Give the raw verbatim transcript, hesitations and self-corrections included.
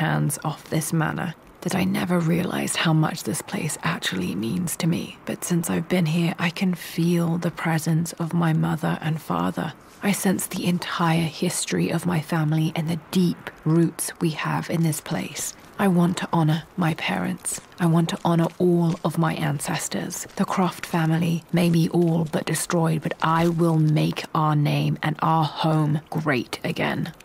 hands off this manor that I never realized how much this place actually means to me. But since I've been here, I can feel the presence of my mother and father. I sense the entire history of my family and the deep roots we have in this place. I want to honor my parents. I want to honor all of my ancestors. The Croft family may be all but destroyed, but I will make our name and our home great again.